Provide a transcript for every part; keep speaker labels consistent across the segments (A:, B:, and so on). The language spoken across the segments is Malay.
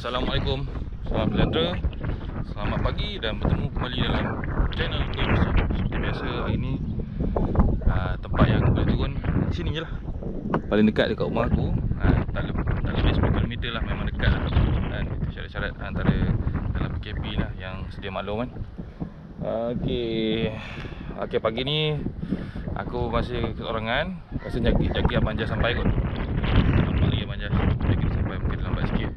A: Assalamualaikum, salam sejahtera, selamat pagi dan bertemu kembali dalam channel Games. Seperti biasa, hari ini tempat yang aku boleh turun sini je lah, paling dekat dekat rumah aku. Tak lebih 10 km lah, memang dekat lah. Dan itu syarat-syarat antara dalam PKP lah yang sedia maklum kan. Okey, pagi ni aku masih kesorangan. Rasa jaga Abang Jas sampai kot. Nampak lagi Abang Jas, jaga dia sampai, mungkin lambat sikit.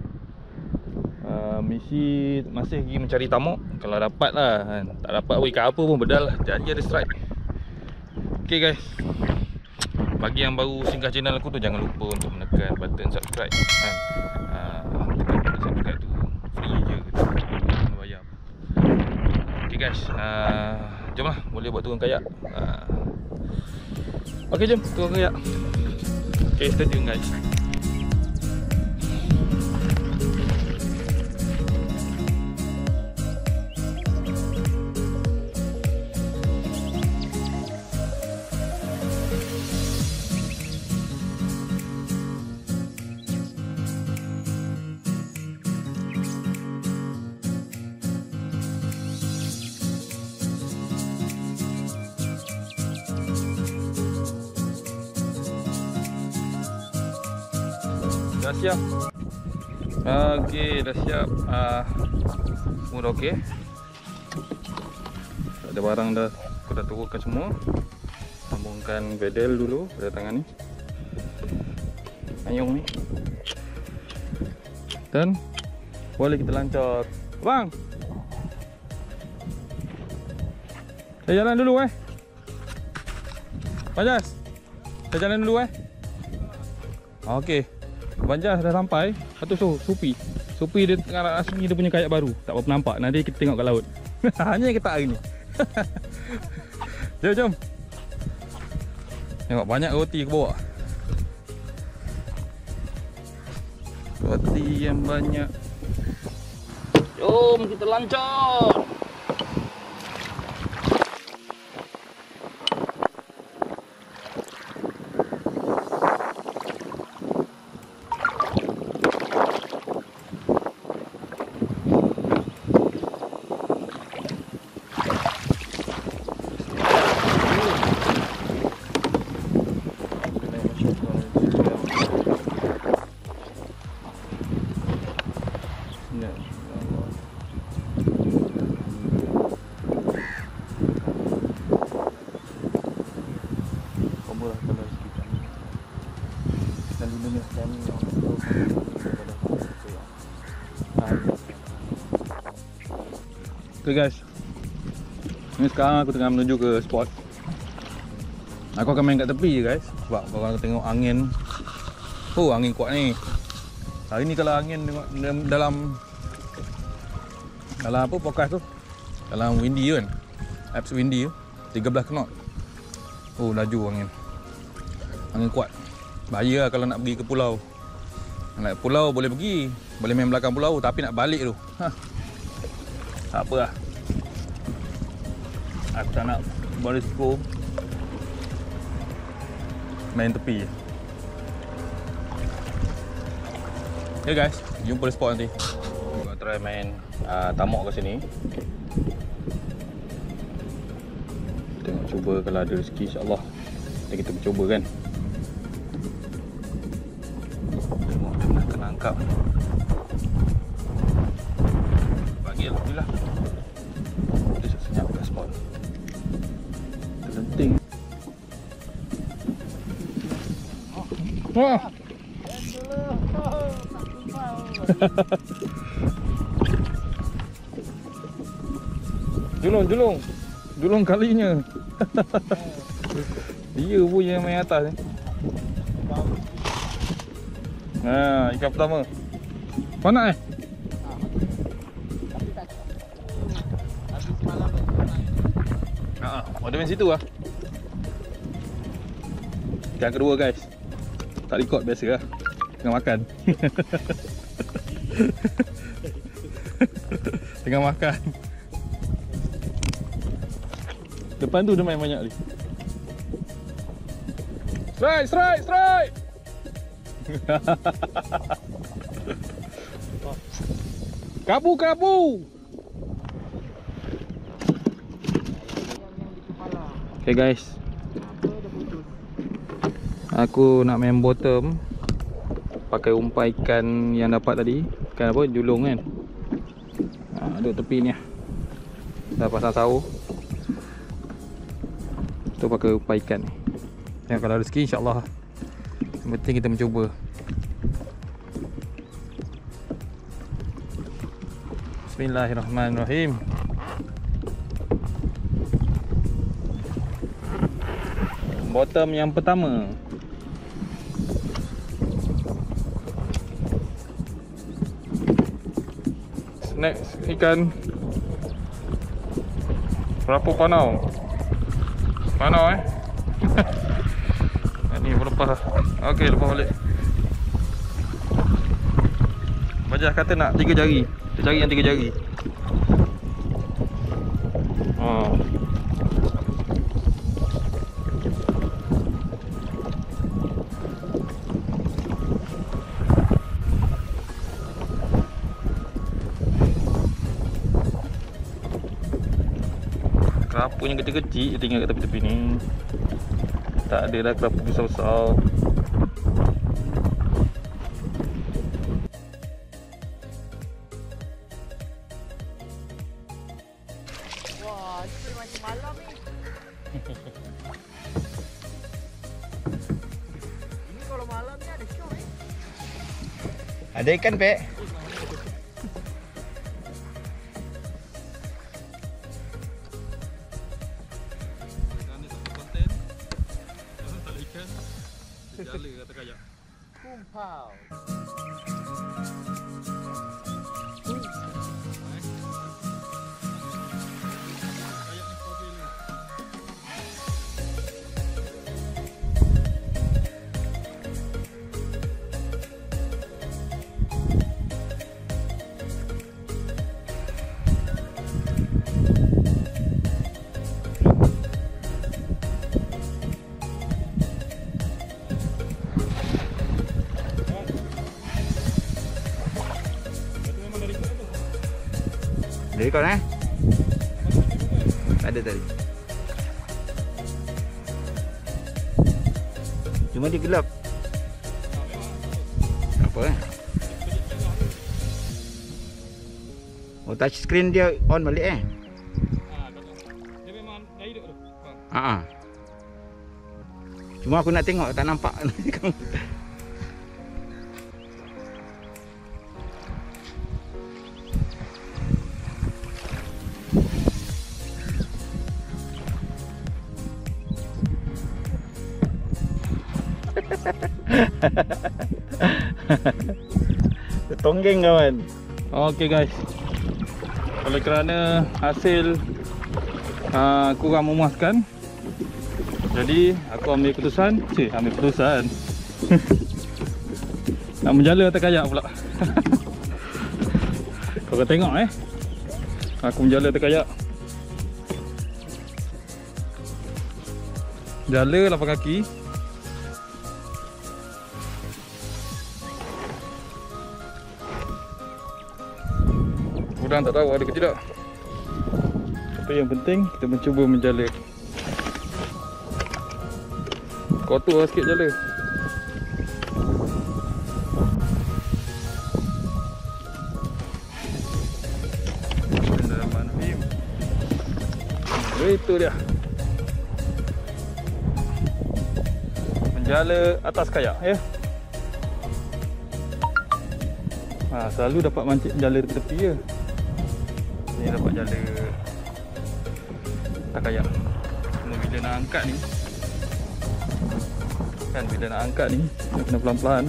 A: Misi masih pergi mencari tamuk. Kalau dapat lah kan. Tak dapat ikan apa pun bedal lah, janji ada strike. Okay guys, bagi yang baru singgah channel aku tu, jangan lupa untuk menekan button subscribe kan. Tekan button subscribe tu free je, tak bayar. Okay guys, jom lah, boleh buat turun kayak. Okay, jom turun kayak. Okay, stay tune guys. Dah siap. Okey, dah siap. Semua dah okey. Ada barang dah, aku dah turunkan semua. Sambungkan pedal dulu pada tangan ni, ayung ni, dan boleh kita lancar. Bang, saya jalan dulu Bajas, saya jalan dulu Okey, Abang Jas dah sampai. Lepas tu Supi dia tengah asli, dia punya kayak baru. Tak apa nampak, nanti kita tengok kat laut. Hanya kita hari ni. Jom. Tengok banyak roti aku bawa. Roti yang banyak. Jom kita lancar. Okay guys, ni sekarang aku tengah menuju ke spot. Aku akan main kat tepi je guys, sebab korang akan tengok angin. Angin kuat ni. Hari ni kalau angin dalam apa podcast tu, dalam windy kan, apps windy tu 13 knot. Laju angin kuat. Bahaya lah kalau nak pergi ke pulau. Nak pulau boleh pergi, boleh main belakang pulau, tapi nak balik tu tak apa lah. Aku tak nak berisiko, main tepi je. Okay guys, jumpa di spot nanti. Aku try main tamuk kat sini. Tengok, cuba kalau ada rezeki, insyaAllah kita bercuba kan. Tengok dia nak kena angkat. Bagi alhamdulillah. Dia senyap kat spot. Terlenting. Wah. Julung kalinya. Dia pun yang main atas ni. Ikan pertama. Panak ada main situ lah. Ikan kedua guys. Tak record, biasa lah, tengah makan. Tengah makan. Depan tu dia main banyak ni. Strike. Kabu. Okay guys, aku nak main bottom pakai umpan ikan yang dapat tadi. Ikan apa? Julung kan. Duduk tepi ni lah. Dah pasang sahur. Tu pakai umpan ikan ni. Yang kalau rezeki insyaAllah. Yang penting kita mencuba. Bismillahirrahmanirrahim. Bottom yang pertama. Next ikan. Berapa panau? Panau Ni berlepas. Okey, lepas balik. Bajah kata nak 3 jari. Kita cari yang 3 jari. Kerapu yang kecil-kecil tinggal kat tepi-tepi ni. Tak ada dah kerapu besar-besar.
B: Wah, itu macam malam ni. Ini kalau malam ni ada show
C: Ada ikan, Pek?
A: Jala kata kayak.
B: Kumpau.
C: Dari kau ada tadi. Cuma dia gelap. Apa Oh, touch screen dia on balik
A: Dia memang dah hidup tu.
C: Cuma aku nak tengok tak nampak. Tonggeng kawan.
A: Okey guys. Oleh kerana hasil kurang memuaskan, jadi aku ambil keputusan. Nak menjala atas kayak pula. Kau tengok aku menjala atas kayak. Jala 8 kaki. Udang tak tahu ada ke tidak. Tapi yang penting kita mencuba menjala. Kotor lah sikit jala. Bismillahirrahmanirrahim. Itu dia. Menjala atas kayak ya. Selalu dapat mancing jala tepi je. Ni dapat jala atas kayak. Cuma bila nak angkat ni, kan bila nak angkat ni kena pelan-pelan.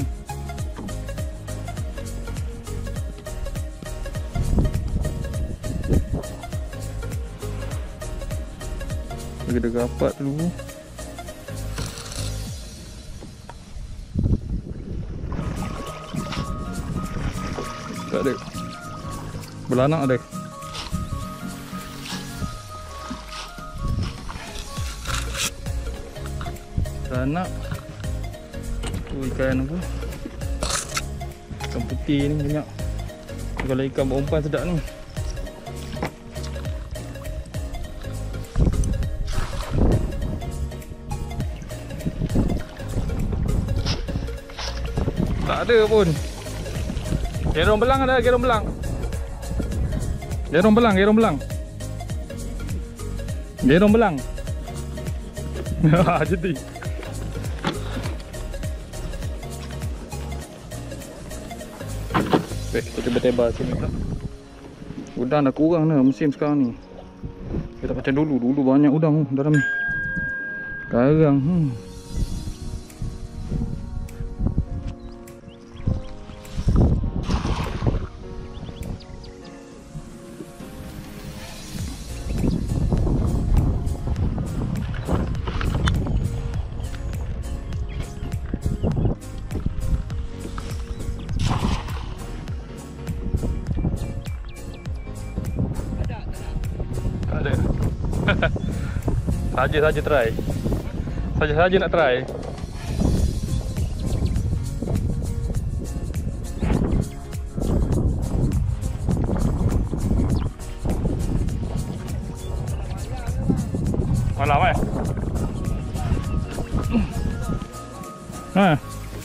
A: Kena rapat dulu. Tak ada. Belanak ada. Belanak. Tu ikan apa? Ikan putih ni banyak. Kalau ikan berumpan sedap ni. Tak ada pun. Gerong belang ada, gerong belang. Gerong belang, gerong belang. Gerong belang. Jadi. Kita cuba tebal sini pula. Udang dah kurang dah musim sekarang ni. Kita macam dulu banyak udang dalam ni. Sekarang ada. Saja try. Saja nak try. Malam Ha.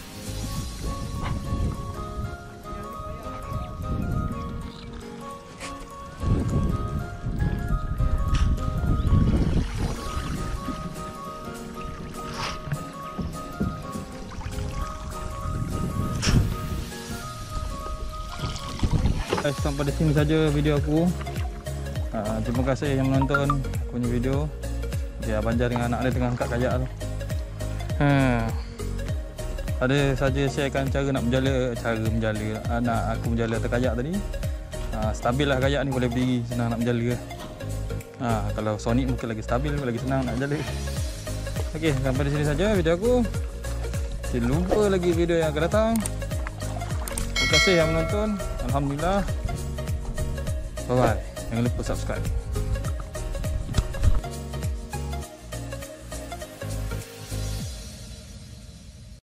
A: Sampai di sini saja video aku. Terima kasih yang menonton aku punya video. Ya, Abang Jar dengan anak dia tengah angkat kayak tu. Ada saja sharekan cara menjala anak aku menjala atas kayak tadi. Stabil lah kayak ni, boleh berdiri, senang nak menjala. Kalau Sonic mungkin lagi stabil, lagi senang nak menjala. Okey, sampai di sini saja video aku. Jangan lupa lagi video yang akan datang. Terima kasih yang menonton. Alhamdulillah. Bye bye. Jangan lupa subscribe.